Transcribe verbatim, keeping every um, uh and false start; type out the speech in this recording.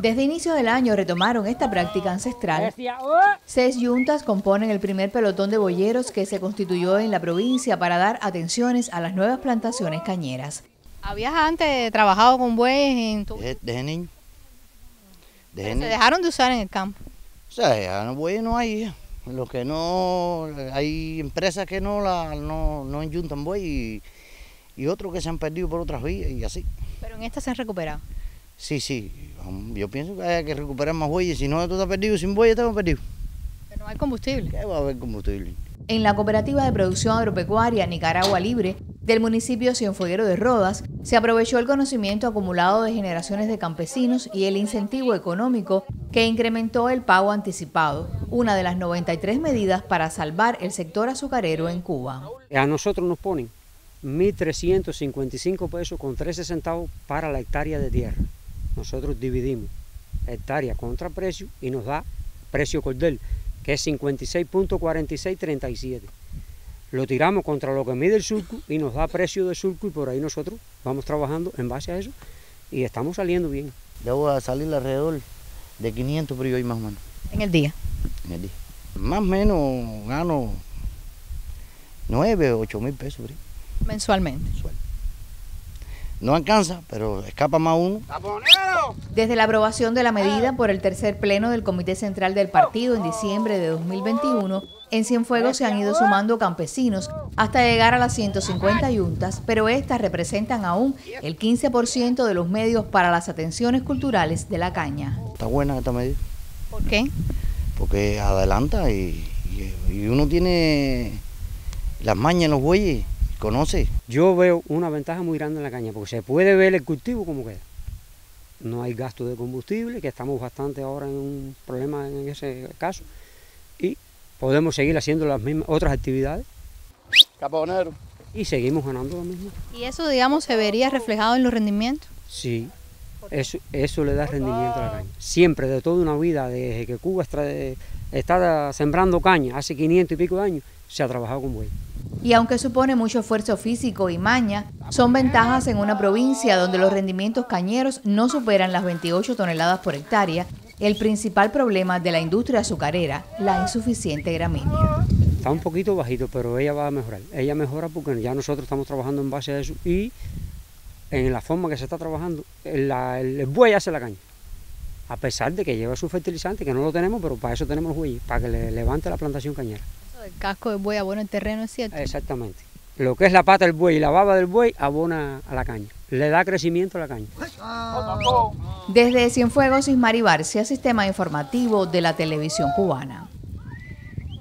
Desde inicio del año retomaron esta práctica ancestral. Seis yuntas componen el primer pelotón de boyeros que se constituyó en la provincia para dar atenciones a las nuevas plantaciones cañeras. ¿Habías antes trabajado con bueyes en tu... Desde, desde niño. Desde Se niño. dejaron de usar en el campo? O sea, ya no bueyes no hay. Lo que no, hay empresas que no la no, no enyuntan bueyes y, y otros que se han perdido por otras vías y así. Pero en esta se han recuperado. Sí, sí, yo pienso que hay que recuperar más bueyes, si no tú estás perdido sin bueyes, estamos perdidos. Pero no hay combustible. ¿Qué va a haber combustible? En la Cooperativa de Producción Agropecuaria Nicaragua Libre del municipio Cienfueguero de Rodas, se aprovechó el conocimiento acumulado de generaciones de campesinos y el incentivo económico que incrementó el pago anticipado, una de las noventa y tres medidas para salvar el sector azucarero en Cuba. A nosotros nos ponen mil trescientos cincuenta y cinco pesos con trece centavos para la hectárea de tierra. Nosotros dividimos hectárea contra precio y nos da precio cordel, que es cincuenta y seis punto cuarenta y seis treinta y siete. Lo tiramos contra lo que mide el surco y nos da precio de surco y por ahí nosotros vamos trabajando en base a eso y estamos saliendo bien. Debo a salir alrededor de quinientos por ahí más o menos. ¿En el día? En el día. Más o menos gano nueve, ocho mil pesos por ahí. Mensualmente. Mensual. No alcanza, pero escapa más uno. Desde la aprobación de la medida por el tercer pleno del Comité Central del Partido en diciembre de dos mil veintiuno, en Cienfuegos se han ido sumando campesinos hasta llegar a las ciento cincuenta yuntas, pero estas representan aún el quince por ciento de los medios para las atenciones culturales de la caña. Está buena esta medida. ¿Por qué? Porque adelanta y, y, y uno tiene las mañas en los bueyes. ¿Conoce? Yo veo una ventaja muy grande en la caña, porque se puede ver el cultivo como queda. No hay gasto de combustible, que estamos bastante ahora en un problema en ese caso, y podemos seguir haciendo las mismas otras actividades. Caponero. Y seguimos ganando lo mismo. ¿Y eso, digamos, se vería reflejado en los rendimientos? Sí, eso, eso le da rendimiento a la caña. Siempre, de toda una vida, desde que Cuba está, está sembrando caña, hace quinientos y pico de años, se ha trabajado con buey. Y aunque supone mucho esfuerzo físico y maña, son ventajas en una provincia donde los rendimientos cañeros no superan las veintiocho toneladas por hectárea, el principal problema de la industria azucarera, la insuficiente gramínea. Está un poquito bajito, pero ella va a mejorar. Ella mejora porque ya nosotros estamos trabajando en base a eso y en la forma que se está trabajando, la, el, el buey hace la caña. A pesar de que lleva su fertilizante, que no lo tenemos, pero para eso tenemos los bueyes, para que le levante la plantación cañera. El casco del buey abona el terreno, ¿es cierto? Exactamente. Lo que es la pata del buey y la baba del buey abona a la caña. Le da crecimiento a la caña. Desde Cienfuegos, Ismari Barcia, Sistema Informativo de la Televisión Cubana.